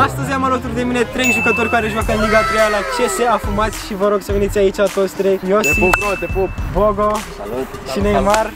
Astăzi am alături de mine 3 jucători care joacă în Liga 3 la CS Afumați și vă rog să veniți aici toți 3. Iosif, te pup, bro, te pup. Bogo, salut, și Neymar.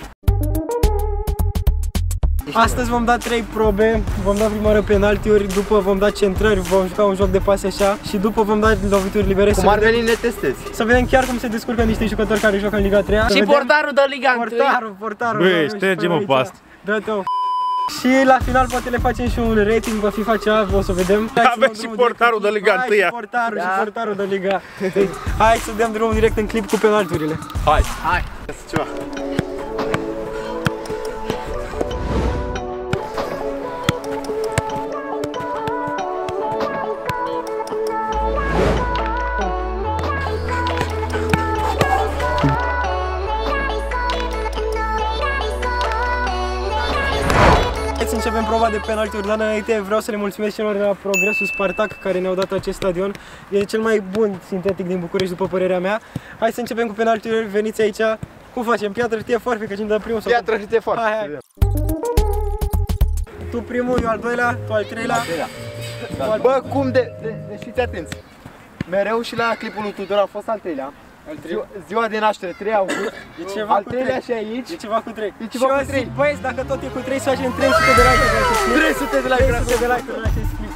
Astăzi vom da 3 probe, vom da prima oară penaltiuri, după vom da centrări, vom juca un joc de pase așa și după vom da lovituri libere. Cum ar veni ne testezi. Să vedem chiar cum se descurcă niște jucători care joacă în Liga 3. Și portarul de Liga 1. Portarul. Băi, șterge-mă pe asta. Dă-te-o. Și la final poate le facem și un rating, va fi cea, o să vedem. Avem și portarul de Liga 1. Și portarul de Liga 1. Hai să dăm drumul direct în clip cu penalturile. Hai. Ceva. Să începem proba de penaltiuri, dar înainte vreau să le mulțumesc celor de la Progresul Spartak care ne-au dat acest stadion. E cel mai bun sintetic din București, după părerea mea. Hai să începem cu penaltiuri, veniți aici. Cum facem? Piatră, hârtie, foarfe, că cine dă primul? Piatră, hârtie, foarfe. Hai. Tu primul, eu al doilea, tu al treilea. Bă, cum de fiți atenți. Mereu și la clipul lui Tudor a fost al treilea. Ziua de naștere, 3 august. Al treilea și aici. E ceva cu 3. E ceva cu 3. Băieți, dacă tot e cu 3, să facem 300 de like-uri la acest clip. 300 de like-uri 300 de like-uri la acest clip.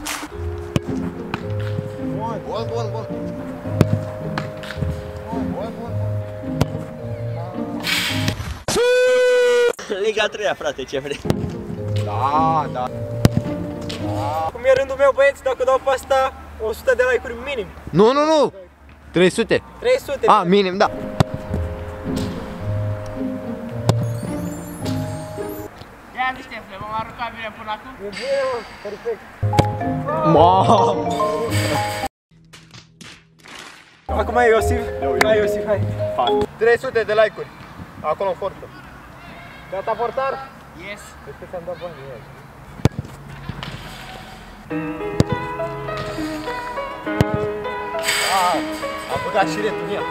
Bun. Liga 3, frate, ce vrei? Da. Cum e rândul meu, băieți, dacă dau pe asta 100 de like-uri minim. Nu. 300. 300. Minim, da. Ia niște fle, m-am aruncat bine până acum. E bine, mă, perfect. Acum e Iosif. Hai Iosif, hai. 300 de like-uri. Acolo în forță. Gata, portar? Yes. Cred că ți-am dat bani. A băgat și retul în ea.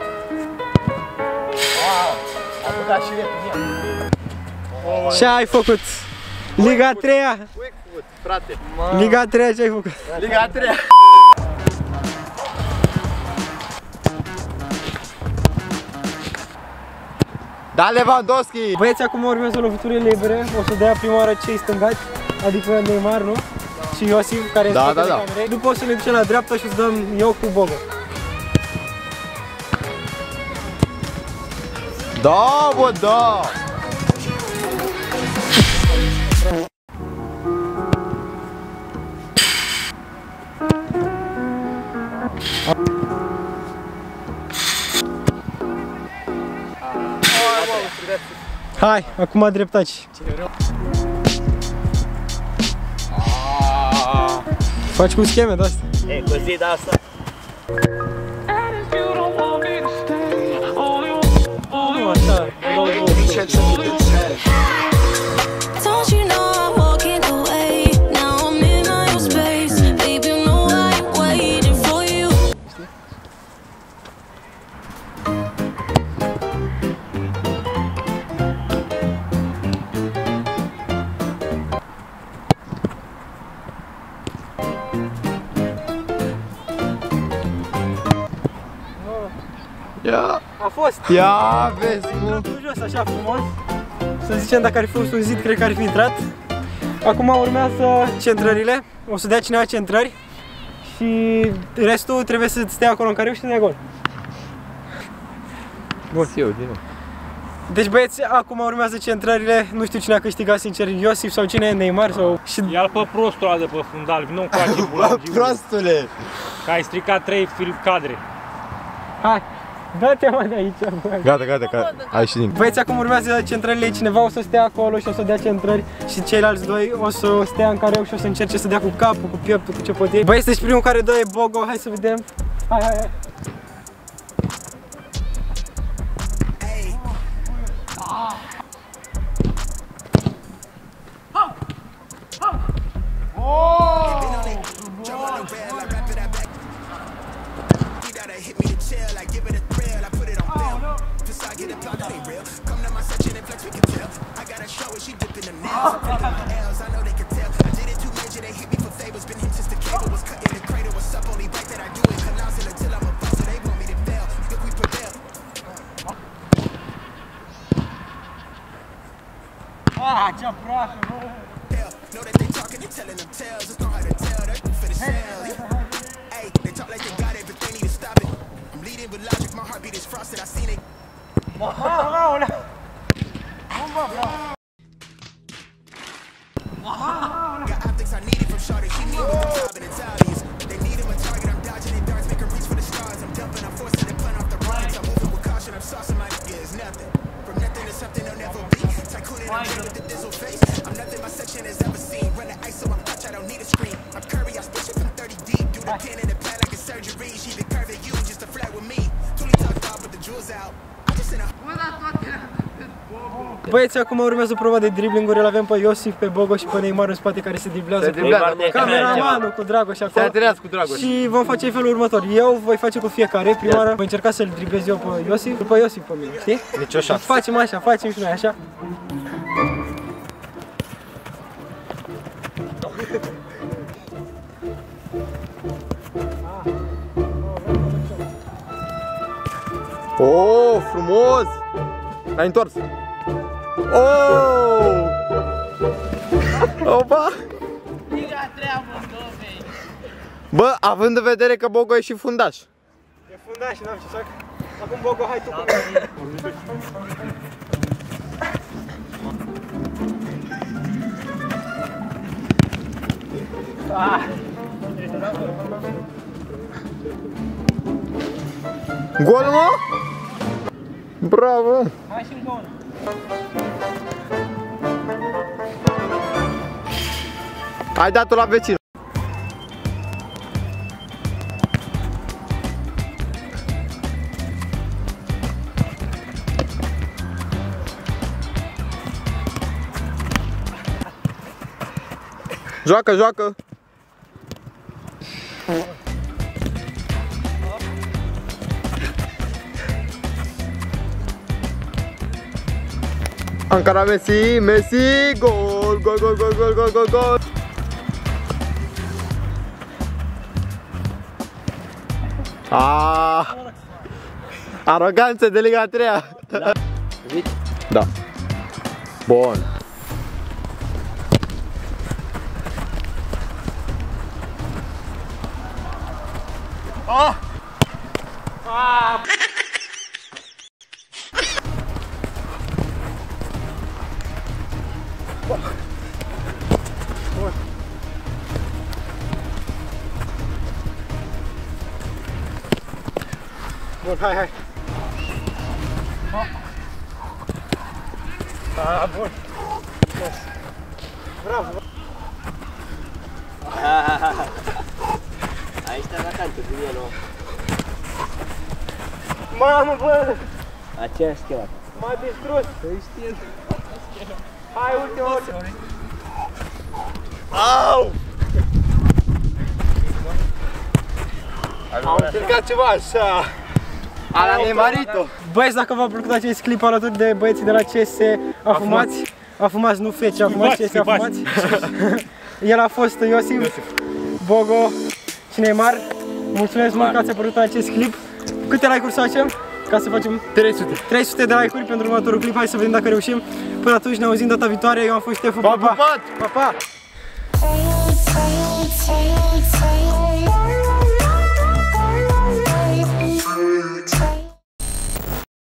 A băgat și retul în ea. Ce ai făcut? Liga 3-a? Quick foot, frate. Liga 3-a ce ai făcut? Liga 3-a. Da, Lewandowski! Băieți, acum urmează loviturile libere. O să dea prima oară cei stângați, adică Neymar, nu? Și Iosif, care este pe camere. După o să ne ducem la dreapta și o să dăm eu cu Bogo. Da, bă, da! Hai, acum dreptaci. Faci cu scheme de astea. E, cu zi de asta. Nu, așa. Ia! A fost! Ia, vezi, mă! Jos, așa frumos. Să zicem, dacă ar fi fost un zid, cred că ar fi intrat. Acum urmează centrările. O să dea cineva centrări. Și restul trebuie să stea acolo în careu și să dea gol. Bun. Deci băieți, acum urmează centrările. Nu știu cine a câștigat, sincer, Iosif sau cine, Neymar sau... Ia-l pe prostul ăla de pe fundal, nu-mi face bulangiul. Prostule! Că ai stricat 3 cadre. Hai, dă-te mă de aici, bă. Gata, ai și din. Băieți, acum urmează centrările, cineva o să stea acolo și o să dea centrări și ceilalți doi o să stea în careu și o să încerce să dea cu capul, cu pieptul, cu ce pot ei. Băieți, deci primul care dă e Bogo, hai să vedem. Hai. Băieți, acum urmează prova de dribbling-uri, îl avem pe Iosif, pe Bogo și pe Neymar în spate care se driblează cu cameramanul, cu Dragoș acolo. Se antrenează cu Dragoș. Și vom face felul următor. Eu voi face cu fiecare, prima oară voi încerca să-l driblez eu pe Iosif, după Iosif pe mine, știi? Nicio șansă. Facem așa, facem și noi așa. Oh, frumos! L-ai întors! Oh! Opa! Liga 3 Moldovei. Bă, având în vedere că Bogo e și fundaș. E fundaș și n-am ce să fac. Acum Bogo, hai tu cu mine. Gol, mă? Bravo! Hai și gol. Ai dat-o la vecin. Joacă, joacă! Ankara Messi, Messi, gol, gol, gol, gol, gol, gol, gol, gol. Ah, aroganță de Liga 3-a. Da. Da. Bun. Ah! Ah! Bun, hai, hai. Ah, bun. Yes. Bravo. Aici te vacantă cu el, o. Mamă, bă! Aceea schema. M-a distrus. Hai, ultima oară. Au! Am încercat ceva așa. Ala Neymarito. Băieți, dacă v-a plăcut acest clip alături de băieții de la CS Afumați, Afumați, nu fece, Afumați, CS Afumați. El a fost Iosif, Bogo și Neymar. Mulțumesc mult că ați apărut în acest clip. Câte like-uri să facem? Ca să facem 300 de like-uri pentru următorul clip. Hai să vedem dacă reușim. Până atunci ne auzim data viitoare. Eu am fost Ștefu. Pa, pa! Pa, pa!